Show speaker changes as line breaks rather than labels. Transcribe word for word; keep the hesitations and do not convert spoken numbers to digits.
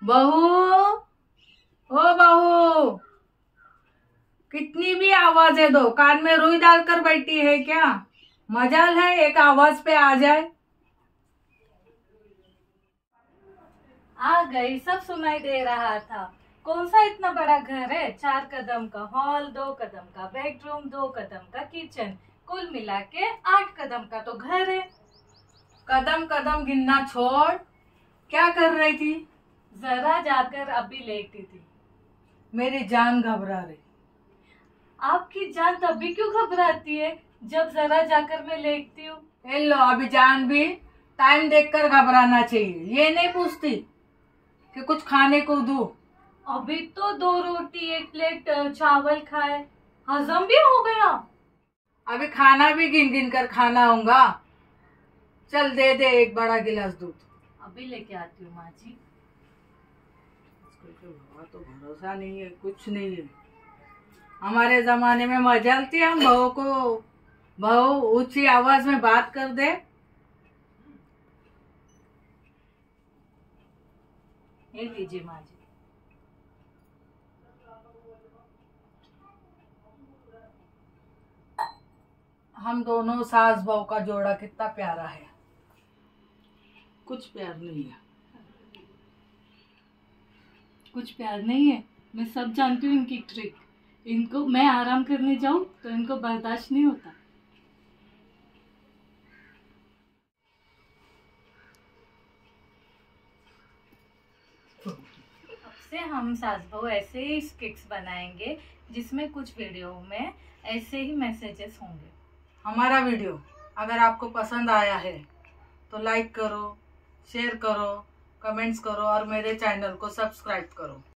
बहू, ओ बहू, कितनी भी आवाजें दो, कान में रुई डालकर बैठी है क्या? मजाल है एक आवाज पे आ जाए।
आ गई, सब सुनाई दे रहा था। कौन सा इतना बड़ा घर है? चार कदम का हॉल, दो कदम का बेडरूम, दो कदम का किचन, कुल मिला के आठ कदम का तो घर है।
कदम कदम गिनना छोड़, क्या कर रही थी?
जरा जाकर अभी लेटी थी।
मेरी जान घबरा रही।
आपकी जान तभी क्यों घबराती है जब जरा जाकर मैं लेटती हूँ?
ए लो, अभी जान भी टाइम देखकर घबराना चाहिए। ये नहीं पूछती कि कुछ खाने को दूं।
अभी तो दो रोटी एक प्लेट चावल खाए, हजम भी हो गया।
अभी खाना भी गिन गिन कर खाना होगा। चल दे दे एक बड़ा गिलास दूध।
अभी लेके आती हूँ माँ जी।
तो भरोसा नहीं है, कुछ नहीं है। हमारे जमाने में मजाल थी, हम बहू को बहू ऊंची आवाज में बात कर दे।
ये लीजिए माँ जी।
हम दोनों सास बहू का जोड़ा कितना प्यारा है। कुछ प्यार नहीं है।
कुछ प्यार नहीं है, मैं सब जानती हूँ इनकी ट्रिक। इनको मैं आराम करने जाऊं तो इनको बर्दाश्त नहीं होता। अब से हम सास बहू ऐसे ही स्किट्स बनाएंगे जिसमें कुछ वीडियो में ऐसे ही मैसेजेस होंगे।
हमारा वीडियो अगर आपको पसंद आया है तो लाइक करो, शेयर करो, कमेंट्स करो और मेरे चैनल को सब्सक्राइब करो।